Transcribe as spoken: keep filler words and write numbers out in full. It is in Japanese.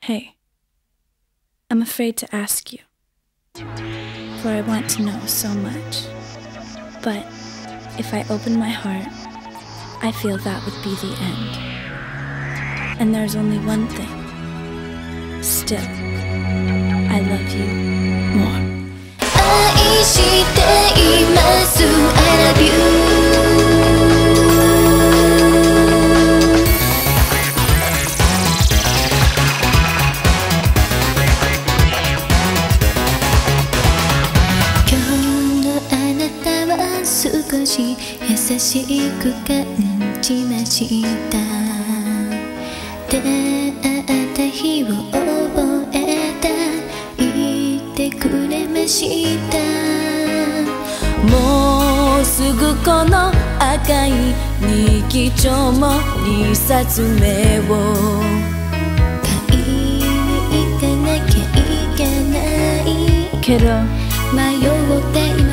Hey, I'm afraid to ask you, for I want to know so much. But if I open my heart, I feel that would be the end. And there's only one thing. Still, I love you more. 愛しています I love you 今日のあなたは少し優しく感じました出会った日を覚えた言ってくれましたもうすぐこの赤い日記帳もにさつめを買いに行かなきゃいけないけど迷っています